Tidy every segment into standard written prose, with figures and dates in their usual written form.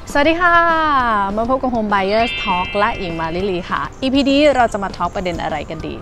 สวัสดีค่ะมาพบกับ Home Buyers Talk และหญิงมาลิลีค่ะ EP นี้เราจะมาทอล์กประเด็นอะไรกันดี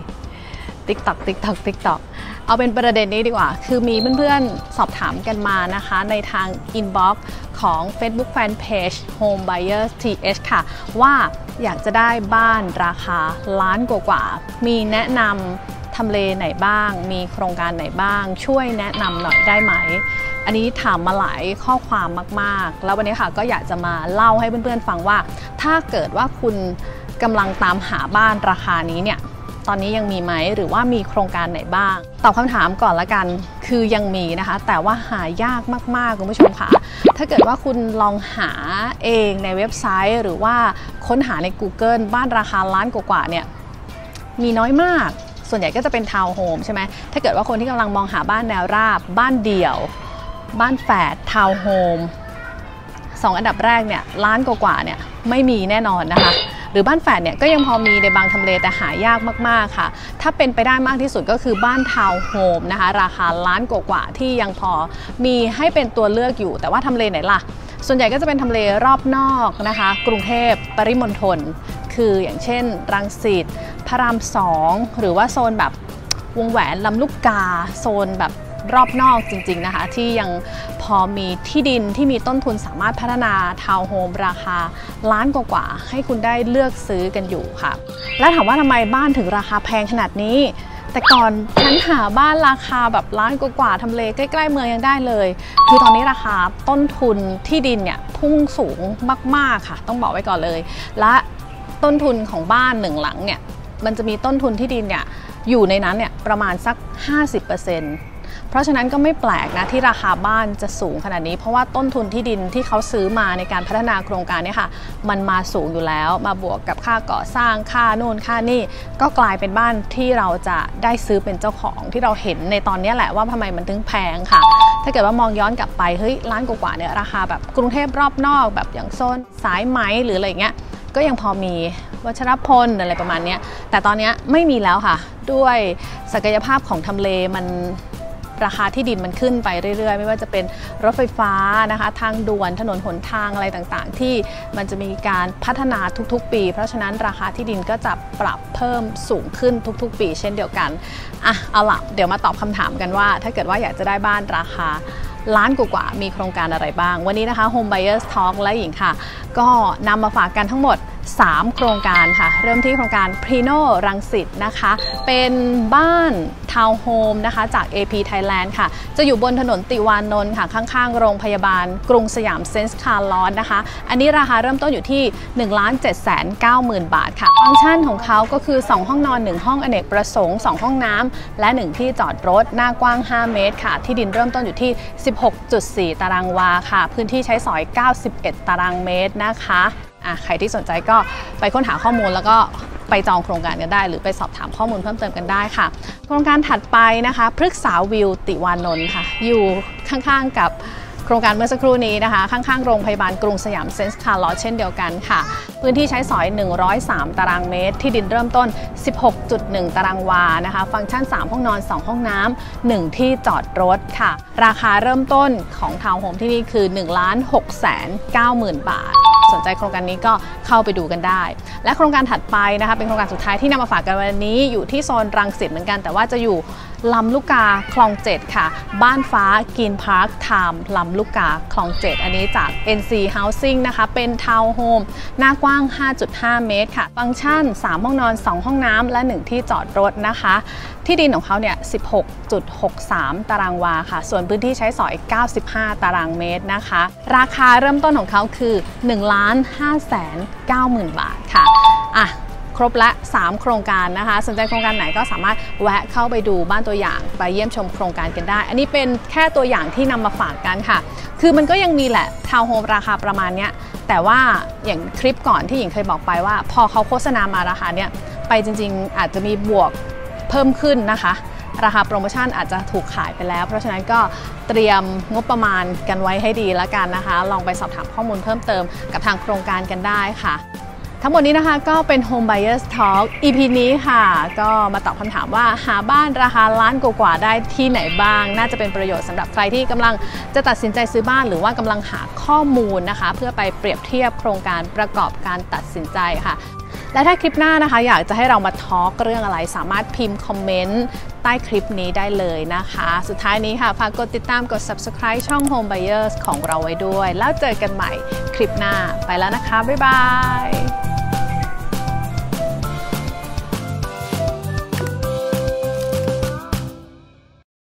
TikTok เอาเป็นประเด็นนี้ดีกว่าคือมีเพื่อนๆสอบถามกันมานะคะในทาง Inbox ของ Facebook Fanpage Home Buyers TH ค่ะว่าอยากจะได้บ้านราคาล้านกว่ามีแนะนำทำเลไหนบ้างมีโครงการไหนบ้างช่วยแนะนำหน่อยได้ไหมอันนี้ถามมาหลายข้อความมากๆแล้ววันนี้ค่ะก็อยากจะมาเล่าให้เพื่อนๆฟังว่าถ้าเกิดว่าคุณกำลังตามหาบ้านราคานี้เนี่ยตอนนี้ยังมีไหมหรือว่ามีโครงการไหนบ้างตอบคำถามก่อนละกันคือยังมีนะคะแต่ว่าหายากมากๆคุณผู้ชมค่ะถ้าเกิดว่าคุณลองหาเองในเว็บไซต์หรือว่าค้นหาใน Google บ้านราคาล้านกว่าเนี่ยมีน้อยมากส่วนใหญ่ก็จะเป็นทาวน์โฮมใช่ไหมถ้าเกิดว่าคนที่กำลังมองหาบ้านแนวราบบ้านเดี่ยวบ้านแฝดทาวน์โฮม2อันดับแรกเนี่ยล้านกว่าเนี่ยไม่มีแน่นอนนะคะหรือบ้านแฝดเนี่ยก็ยังพอมีในบางทำเลแต่หายากมากๆค่ะถ้าเป็นไปได้มากที่สุดก็คือบ้านทาวน์โฮมนะคะราคาล้านกว่าที่ยังพอมีให้เป็นตัวเลือกอยู่แต่ว่าทำเลไหนล่ะส่วนใหญ่ก็จะเป็นทำเลรอบนอกนะคะกรุงเทพปริมณฑลคืออย่างเช่นรังสิตพระราม2หรือว่าโซนแบบวงแหวนลำลูกกาโซนแบบรอบนอกจริงๆนะคะที่ยังพอมีที่ดินที่มีต้นทุนสามารถพัฒนาทาวน์โฮมราคาล้านกว่าให้คุณได้เลือกซื้อกันอยู่ค่ะและถามว่าทำไมบ้านถึงราคาแพงขนาดนี้แต่ก่อนฉันหาบ้านราคาแบบล้านกว่าทำเลใกล้ๆเมืองยังได้เลยคือตอนนี้ราคาต้นทุนที่ดินเนี่ยพุ่งสูงมากๆค่ะต้องบอกไว้ก่อนเลยและต้นทุนของบ้านหนึ่งหลังเนี่ยมันจะมีต้นทุนที่ดินเนี่ยอยู่ในนั้นเนี่ยประมาณสัก 50%เพราะฉะนั้นก็ไม่แปลกนะที่ราคาบ้านจะสูงขนาดนี้เพราะว่าต้นทุนที่ดินที่เขาซื้อมาในการพัฒนาโครงการนี้ค่ะมันมาสูงอยู่แล้วมาบวกกับค่าก่อสร้างค่าโน่นค่านี่ก็กลายเป็นบ้านที่เราจะได้ซื้อเป็นเจ้าของที่เราเห็นในตอนนี้แหละว่าทำไมมันถึงแพงค่ะถ้าเกิดว่ามองย้อนกลับไปเฮ้ยล้านกว่าเนี่ยราคาแบบกรุงเทพรอบนอกแบบอย่างโซนสายไหมหรืออะไรเงี้ยก็ยังพอมีวัชรพลอะไรประมาณนี้แต่ตอนนี้ไม่มีแล้วค่ะด้วยศักยภาพของทำเลมันราคาที่ดินมันขึ้นไปเรื่อยๆไม่ว่าจะเป็นรถไฟฟ้านะคะทางด่วนถนนหนทางอะไรต่างๆที่มันจะมีการพัฒนาทุกๆปีเพราะฉะนั้นราคาที่ดินก็จะปรับเพิ่มสูงขึ้นทุกๆปีเช่นเดียวกันเอาล่ะเดี๋ยวมาตอบคำถามกันว่าถ้าเกิดว่าอยากจะได้บ้านราคาล้านกว่ามีโครงการอะไรบ้างวันนี้นะคะ Home Buyers Talk และหญิงค่ะก็นำมาฝากกันทั้งหมด3โครงการค่ะเริ่มที่โครงการ Prino รังสิตนะคะเป็นบ้านทาวน์โฮมนะคะจาก AP Thailand ค่ะจะอยู่บนถนนติวานนท์ค่ะข้างๆโรงพยาบาลกรุงสยามเซ็นส์คาร์ลอสนะคะอันนี้ราคาเริ่มต้นอยู่ที่ 1,790,000 บาทค่ะฟังก์ชันของเขาก็คือ2ห้องนอน1ห้องอเนกประสงค์2ห้องน้ำและ1ที่จอดรถหน้ากว้าง5เมตรค่ะที่ดินเริ่มต้นอยู่ที่ 16.4 ตารางวาค่ะพื้นที่ใช้สอย91 ตารางเมตรนะคะใครที่สนใจก็ไปค้นหาข้อมูลแล้วก็ไปจองโครงการกันได้หรือไปสอบถามข้อมูลเพิ่มเติมกันได้ค่ะโครงการถัดไปนะคะพฤกษาวิวติวานนท์ค่ะอยู่ข้างๆกับโครงการเมื่อสักครู่นี้นะคะข้างๆโรงพยาบาลกรุงสยามเซ็นส์คาร์ลอสเช่นเดียวกันค่ะพื้นที่ใช้สอย103 ตารางเมตรที่ดินเริ่มต้น 16.1 ตารางวานะคะฟังก์ชัน3ห้องนอน2ห้องน้ำ1ที่จอดรถค่ะราคาเริ่มต้นของทาวน์โฮมที่นี่คือ 1,690,000 บาทสนใจโครงการนี้ก็เข้าไปดูกันได้และโครงการถัดไปนะคะเป็นโครงการสุดท้ายที่นำมาฝากกันวันนี้อยู่ที่โซนรังสิตเหมือนกันแต่ว่าจะอยู่ลำลูกกาคลอง7ค่ะบ้านฟ้ากินพาร์คไทม์ลำลูกกาคลอง7อันนี้จาก NC Housing นะคะเป็นทาวน์โฮมหน้ากว้าง 5.5 เมตรค่ะฟังก์ชัน3ห้องนอน2ห้องน้ำและ1ที่จอดรถนะคะที่ดินของเขาเนี่ย 16.63 ตารางวาค่ะส่วนพื้นที่ใช้สอย95 ตารางเมตรนะคะราคาเริ่มต้นของเขาคือ 1,590,000 บาทค่ะครบละ3โครงการนะคะสนใจโครงการไหนก็สามารถแวะเข้าไปดูบ้านตัวอย่างไปเยี่ยมชมโครงการกันได้อันนี้เป็นแค่ตัวอย่างที่นำมาฝากกันค่ะคือมันก็ยังมีแหละทาวน์โฮมราคาประมาณนี้แต่ว่าอย่างคลิปก่อนที่หญิงเคยบอกไปว่าพอเขาโฆษณามาราคาเนี้ยไปจริงๆอาจจะมีบวกเพิ่มขึ้นนะคะราคาโปรโมชั่นอาจจะถูกขายไปแล้วเพราะฉะนั้นก็เตรียมงบประมาณกันไว้ให้ดีแล้วกันนะคะลองไปสอบถามข้อมูลเพิ่มเติมกับทางโครงการกันได้ค่ะทั้งหมดนี้นะคะก็เป็น Home Buyers Talk EP นี้ค่ะก็มาตอบคำถามว่าหาบ้านราคาล้านกว่าได้ที่ไหนบ้างน่าจะเป็นประโยชน์สำหรับใครที่กำลังจะตัดสินใจซื้อบ้านหรือว่ากำลังหาข้อมูลนะคะเพื่อไปเปรียบเทียบโครงการประกอบการตัดสินใจค่ะและถ้าคลิปหน้านะคะอยากจะให้เรามาทอล์กเรื่องอะไรสามารถพิมพ์คอมเมนต์ใต้คลิปนี้ได้เลยนะคะสุดท้ายนี้ค่ะฝากกดติดตามกด Subscribe ช่อง Home Buyers ของเราไว้ด้วยแล้วเจอกันใหม่คลิปหน้าไปแล้วนะคะบ๊ายบาย